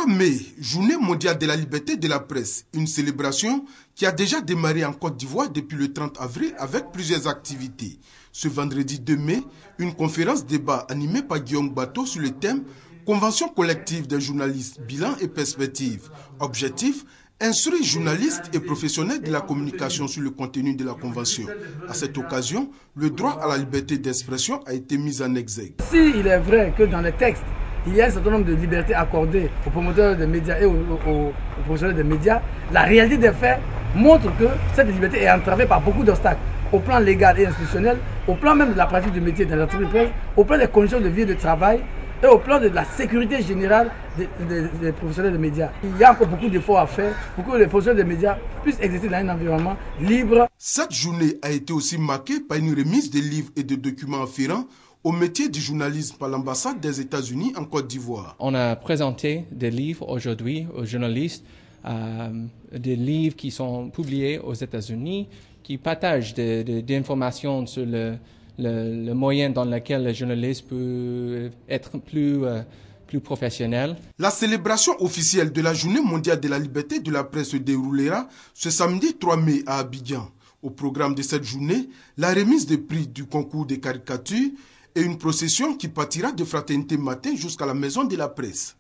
mai, Journée mondiale de la liberté de la presse, une célébration qui a déjà démarré en Côte d'Ivoire depuis le 30 avril avec plusieurs activités. Ce vendredi 2 mai, une conférence débat animée par Guillaume Bateau sur le thème Convention collective des journalistes, bilan et perspectives. Objectif, instruire journalistes et professionnels de la communication sur le contenu de la Convention. À cette occasion, le droit à la liberté d'expression a été mis en exergue. Si il est vrai que dans les textes, il y a un certain nombre de libertés accordées aux promoteurs des médias et aux professionnels des médias, la réalité des faits montre que cette liberté est entravée par beaucoup d'obstacles, au plan légal et institutionnel, au plan même de la pratique du métier dans l'entreprise de presse, au plan des conditions de vie et de travail, et au plan de la sécurité générale des professionnels des médias. Il y a encore beaucoup d'efforts à faire pour que les professionnels des médias puissent exercer dans un environnement libre. Cette journée a été aussi marquée par une remise de livres et de documents afférents au métier du journalisme par l'ambassade des États-Unis en Côte d'Ivoire. On a présenté des livres aujourd'hui aux journalistes, des livres qui sont publiés aux États-Unis, qui partagent des informations sur le moyen dans lequel le journaliste peut être plus professionnel. La célébration officielle de la Journée mondiale de la liberté de la presse se déroulera ce samedi 3 mai à Abidjan. Au programme de cette journée, la remise des prix du concours des caricatures et une procession qui partira de Fraternité Matin jusqu'à la Maison de la Presse.